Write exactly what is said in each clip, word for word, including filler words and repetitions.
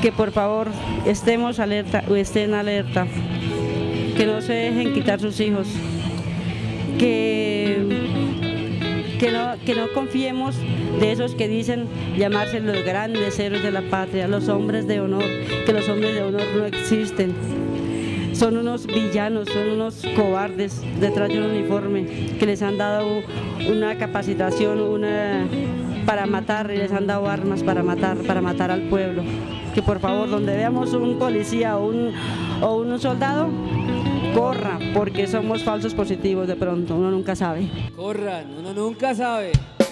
que por favor estemos alerta o estén alerta, que no se dejen quitar sus hijos, que, que, no, que no confiemos de esos que dicen llamarse los grandes héroes de la patria, los hombres de honor, que los hombres de honor no existen. Son unos villanos, son unos cobardes detrás de un uniforme que les han dado una capacitación una, para matar y les han dado armas para matar, para matar al pueblo. Que por favor, donde veamos un policía o un, o un soldado, corra, porque somos falsos positivos de pronto, uno nunca sabe. Corran, uno nunca sabe.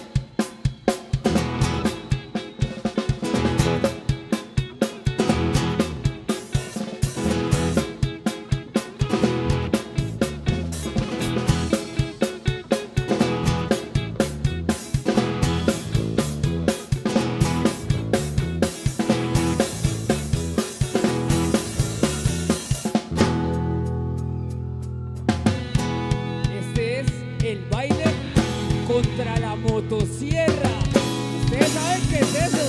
El baile contra la motosierra. ¿Ustedes saben qué es eso?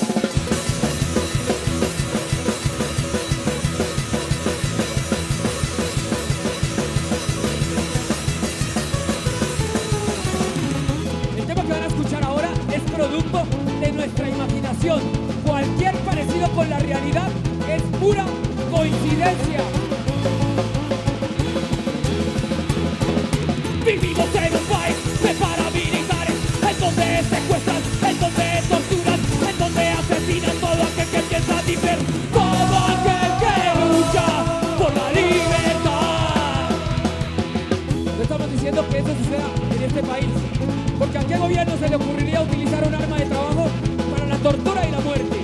El tema que van a escuchar ahora es producto de nuestra imaginación. Cualquier parecido con la realidad es pura coincidencia. Vivimos en un país de paramilitares, en donde secuestran, en donde torturan, en donde asesinan todo aquel que piensa diferente, todo aquel que lucha por la libertad. No estamos diciendo que eso suceda en este país, porque a qué gobierno se le ocurriría utilizar un arma de trabajo para la tortura y la muerte.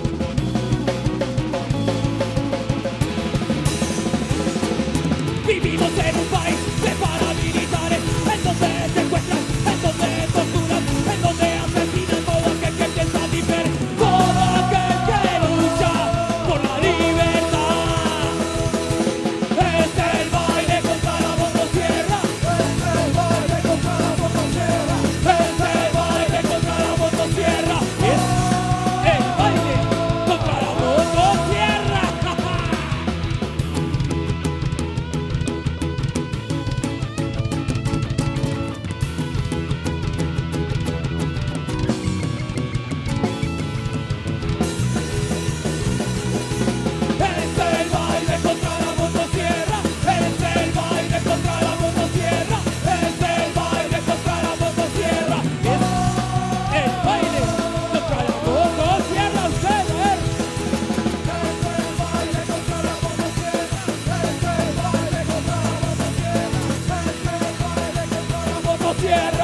Vivimos en un país de paramilitares, en donde secuestran, en donde torturan, en donde asesinan todo aquel que piensa diferente, todo aquel que lucha por la libertad. Es el baile contra la motosierra, es el baile contra la motosierra, es el baile contra la motosierra, es el baile contra la motosierra. Tierra.